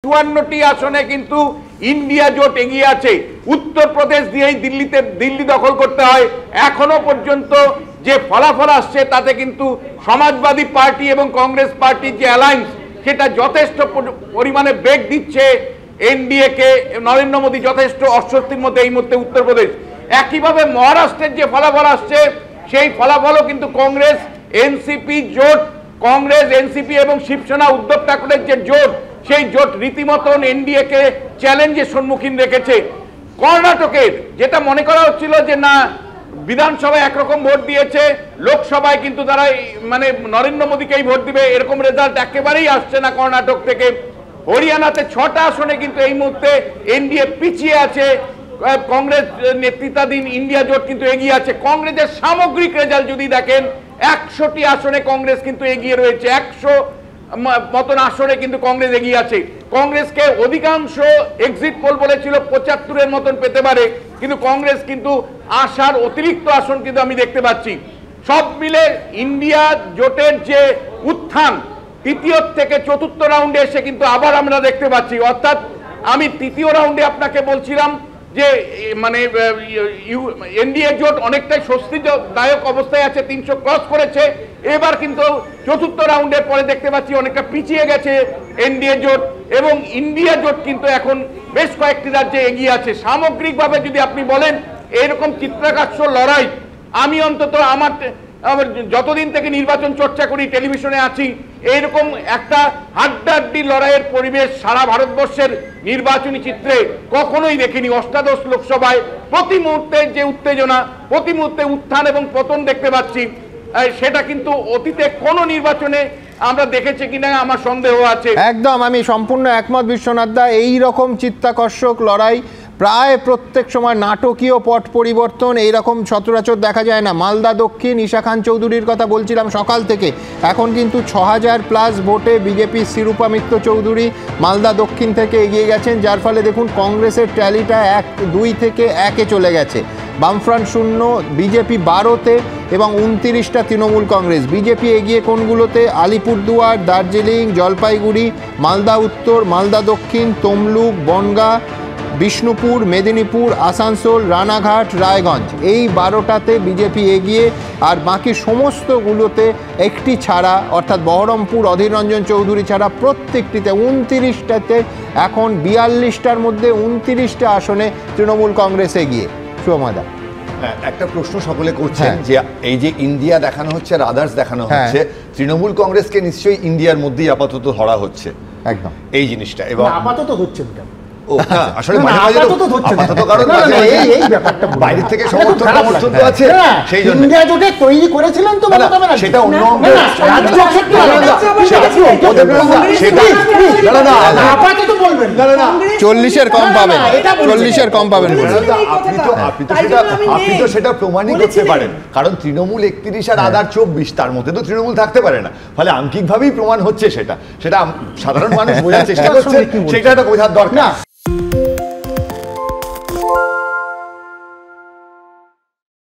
54টি আসনে কিন্তু ইন্ডিয়া জোট এগিয়ে আছে। উত্তরপ্রদেশ দিয়েই দিল্লি দখল করতে হয়। এখনো পর্যন্ত যে ফলাফল আসছে তাতে কিন্তু সমাজবাদী পার্টি এবং কংগ্রেস পার্টির যে অ্যালায়েন্স সেটা যথেষ্ট পরিমাণে বেগ দিচ্ছে এনডিএ কে। নরেন্দ্র মোদী যথেষ্ট অস্বস্তির মধ্যে এই মুহূর্তে উত্তরপ্রদেশ। একইভাবে মহারাষ্ট্রের যে ফলাফল আসছে সেই ফলাফলও কিন্তু কংগ্রেস এনসিপি জোট, কংগ্রেস এনসিপি এবং শিবসেনা উদ্ধব ঠাকুরের যে জোট, সেই জোট রীতিমতন এনডিএ কে চ্যালেঞ্জের সম্মুখীন রেখেছে। কর্ণাটকের যেটা মনে করা হচ্ছিল যে না বিধানসভায় একরকম ভোট দিয়েছে, লোকসভায় কিন্তু তারা মানে নরেন্দ্র মোদীকেই ভোট দিবে, এরকম রেজাল্ট একেবারেই আসছে না কর্ণাটক থেকে। হরিয়ানাতে 6টা আসনে কিন্তু এই মুহূর্তে এনডিএ পিছিয়ে আছে, কংগ্রেস নেতৃত্বাধীন ইন্ডিয়া জোট কিন্তু এগিয়ে আছে। কংগ্রেসের সামগ্রিক রেজাল্ট যদি দেখেন 100টি আসনে কংগ্রেস কিন্তু এগিয়ে রয়েছে, 100 মতন আসনে কিন্তু কংগ্রেস এগিয়ে আছে। কংগ্রেসকে অধিকাংশ এক্সিট পোল বলেছিল 75-এর মতন পেতে পারে, কিন্তু কংগ্রেস কিন্তু আশার অতিরিক্ত আসন কিন্তু আমি দেখতে পাচ্ছি। সব মিলে ইন্ডিয়া জোটের যে উত্থান তৃতীয় থেকে চতুর্থ রাউন্ডে এসে কিন্তু আবার আমরা দেখতে পাচ্ছি। অর্থাৎ আমি তৃতীয় রাউন্ডে আপনাকে বলছিলাম যে মানে এনডিএ জোট অনেকটাই স্বস্তিদায়ক অবস্থায় আছে, 300 ক্রস করেছে। এবার কিন্তু চতুর্থ রাউন্ডের পরে দেখতে পাচ্ছি অনেকটা পিছিয়ে গেছে এনডিএ জোট, এবং ইন্ডিয়া জোট কিন্তু এখন বেশ কয়েকটি রাজ্যে এগিয়ে আছে। সামগ্রিকভাবে যদি আপনি বলেন এরকম চিত্রাকার্ষ লড়াই, আমি অন্তত আমার যতদিন থেকে নির্বাচন চর্চা করি, টেলিভিশনে আছি, এইরকম একটা হাড্ডাহাড্ডি লড়াইয়ের পরিবেশ সারা ভারতবর্ষের নির্বাচনী চিত্রে কখনোই দেখিনি। অষ্টাদশ লোকসভায় প্রতি মুহূর্তে যে উত্তেজনা, প্রতি মুহূর্তে উত্থান এবং পতন দেখতে পাচ্ছি, সেটা কিন্তু অতীতে কোনো নির্বাচনে আমরা দেখেছি কিনা আমার সন্দেহ আছে। একদম আমি সম্পূর্ণ একমত বিশ্বনাথ দা। এই রকম চিত্তাকর্ষক লড়াই প্রায় প্রত্যেক সময় নাটকীয় পট পরিবর্তন এইরকম সচরাচর দেখা যায় না। মালদা দক্ষিণ ঈশা খান চৌধুরীর কথা বলছিলাম সকাল থেকে, এখন কিন্তু 6000+ ভোটে বিজেপি শিরূপা মিত্র চৌধুরী মালদা দক্ষিণ থেকে এগিয়ে গেছেন, যার ফলে দেখুন কংগ্রেসের ট্যালিটা 2 থেকে 1-এ চলে গেছে। বামফ্রন্ট 0, বিজেপি 12-তে এবং 29টা তৃণমূল কংগ্রেস। বিজেপি এগিয়ে কোনগুলোতে? আলিপুরদুয়ার, দার্জিলিং, জলপাইগুড়ি, মালদা উত্তর, মালদা দক্ষিণ, তমলুক, বনগাঁ, বিষ্ণুপুর, মেদিনীপুর, আসানসোল, রানাঘাট, রায়গঞ্জ, এই 12টাতে বিজেপি এগিয়ে। আর বাকি সমস্তগুলোতে একটি ছাড়া, অর্থাৎ বহরমপুর অধীর রঞ্জন চৌধুরী ছাড়া প্রত্যেকটিতে 29টাতে এখন 42টার মধ্যে 29টা আসনে তৃণমূল কংগ্রেস এগিয়ে। শুভমদা, একটা প্রশ্ন সকলে করছেন যে এই যে ইন্ডিয়া দেখানো হচ্ছে আর আদার্স দেখানো হচ্ছে, তৃণমূল কংগ্রেসকে নিশ্চয়ই ইন্ডিয়ার মধ্যেই আপাতত ধরা হচ্ছে একদম এই জিনিসটা, এবং আপাতত হচ্ছে না আসলে মাঝে মাঝে আপাতত কারণ বাইরে থেকে সমর্থন তো আছে, সেই জন্য ইন্ডিয়া জোটে তৈরি করেছিলেন তো সেটা অন্য আপাতত বলবেন 40-এর কম পাবেন, 40-এর কম পাবেন। আপনি তো সেটা প্রমাণই করতে পারেন, কারণ তৃণমূল 31 আর আদার 24, তার মধ্যে তো তৃণমূল থাকতে পারে না। ফলে আঙ্কিকভাবেই প্রমাণ হচ্ছে, সেটা সাধারণ মানুষ বোঝার চেষ্টা করছে, সেটা বোঝার দরকার।